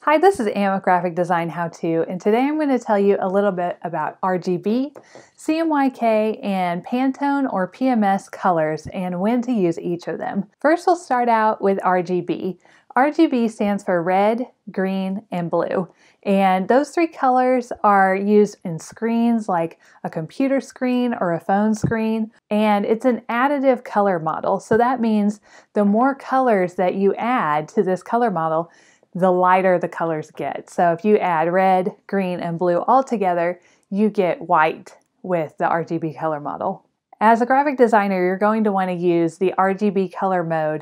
Hi, this is Anna with Graphic Design How To, and today I'm going to tell you a little bit about RGB, CMYK, and Pantone or PMS colors and when to use each of them. First, we'll start out with RGB. RGB stands for red, green, and blue. And those three colors are used in screens like a computer screen or a phone screen. And it's an additive color model. So that means the more colors that you add to this color model, the lighter the colors get. So if you add red, green, and blue all together, you get white with the RGB color model. As a graphic designer, you're going to want to use the RGB color mode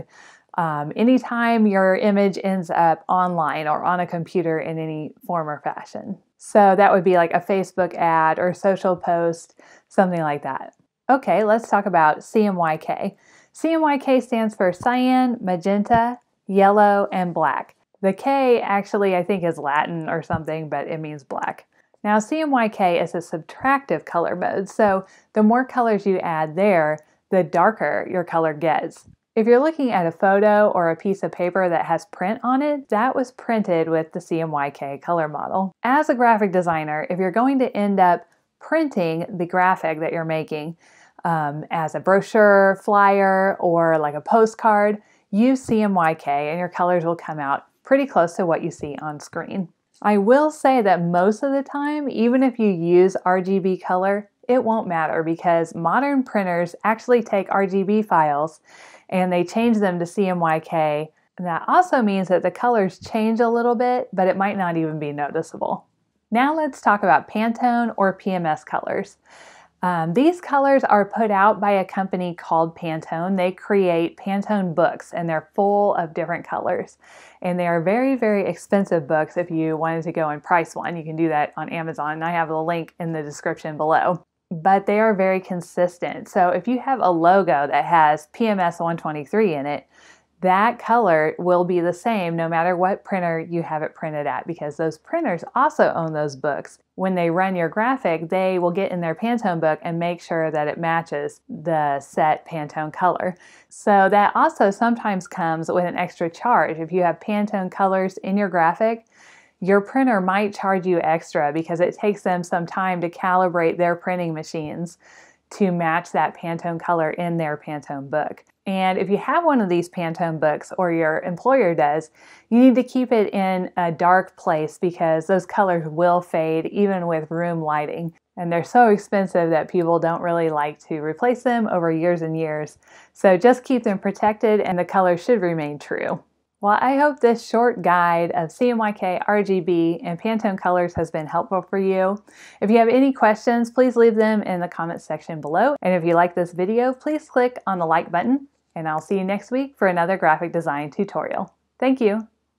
anytime your image ends up online or on a computer in any form or fashion. So that would be like a Facebook ad or social post, something like that. Okay, let's talk about CMYK. CMYK stands for cyan, magenta, yellow, and black. The K actually I think is Latin or something, but it means black. Now CMYK is a subtractive color mode, so the more colors you add there, the darker your color gets. If you're looking at a photo or a piece of paper that has print on it, that was printed with the CMYK color model. As a graphic designer, if you're going to end up printing the graphic that you're making as a brochure, flyer, or like a postcard, use CMYK and your colors will come out pretty close to what you see on screen. I will say that most of the time, even if you use RGB color, it won't matter because modern printers actually take RGB files and they change them to CMYK. And that also means that the colors change a little bit, but it might not even be noticeable. Now let's talk about Pantone or PMS colors. These colors are put out by a company called Pantone. They create Pantone books and they're full of different colors. And they are very, very expensive books if you wanted to go and price one. You can do that on Amazon. And I have a link in the description below. But they are very consistent. So if you have a logo that has PMS 123 in it, that color will be the same no matter what printer you have it printed at because those printers also own those books. When they run your graphic, they will get in their Pantone book and make sure that it matches the set Pantone color. So that also sometimes comes with an extra charge. If you have Pantone colors in your graphic, your printer might charge you extra because it takes them some time to calibrate their printing machines to match that Pantone color in their Pantone book. And if you have one of these Pantone books or your employer does, you need to keep it in a dark place because those colors will fade even with room lighting. And they're so expensive that people don't really like to replace them over years and years. So just keep them protected and the colors should remain true. Well, I hope this short guide of CMYK, RGB, and Pantone colors has been helpful for you. If you have any questions, please leave them in the comments section below. And if you like this video, please click on the like button. And I'll see you next week for another graphic design tutorial. Thank you.